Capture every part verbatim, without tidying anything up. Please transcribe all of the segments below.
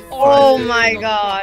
Oh my god.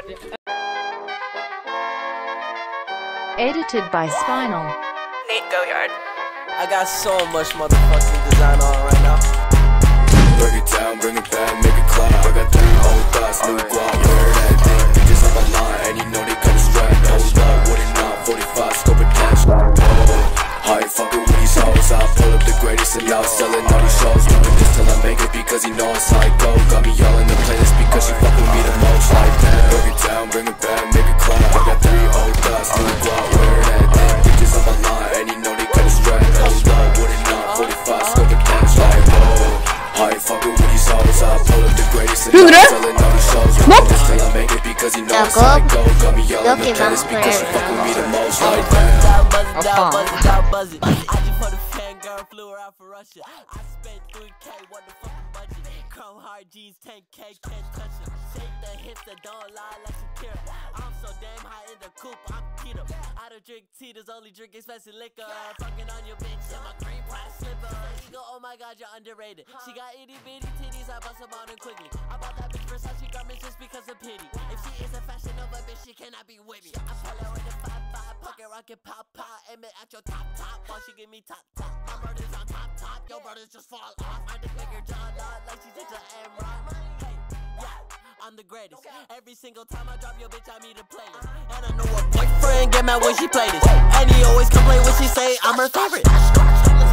Edited by Spinal. Nate Goyard. I got so much motherfucking design on right now. Bring it down, bring it back, make it clap. I got three old thoughts, new guap. You heard that thing, bitches on my line, and you know they come strapped. Hold up, what it not, forty-five, scope and dash. Oh, I ain't fucking with these hoes. I pull up the greatest and now selling all these shows. Doing this till I make it because he know it's how I go. Got me all in the playlist because she fuck with me the most. Like that, bring it down, bring it back, make it clap. I got three old thoughts, new guap. You heard that thing, bitches on my line, and you know they come strapped. Hold up, what it not, forty-five, scope and dash. Like oh, I ain't fucking with these hoes. I pull up the greatest and now selling all these shows. Doing this till I make it because he know it's how I go. Got me all in the playlist because she fuck with me the most. Like that. I just put a fangirl, flew her out for Russia. I spent three K, what the fucking budget? Chrome hard G's, ten K, can't touch it. Shake the hips that don't lie like Shakira. I'm so damn high in the coupe, I'm keto. I don't drink tea, there's only drink expensive liquor. Fucking on your bitch in my green price slipper. You go, oh my god, you're underrated. She got itty bitty titties, I bust them on her quickly. I bought that bitch Versace garments just because of pity. If she is a fashion Nova bitch, she cannot be with me. I pull her with the five five, pocket rocket pop pop, aim it at your top top, while she give me top top. My brother's on top top, your brothers just fall off. I just make her jaw lot like she's into M-Rock. Hey, yeah, I'm the greatest. Every single time I drop your bitch, I meet a playlist. And I know her boyfriend get mad when she play this, and he always complain when she say I'm her favorite.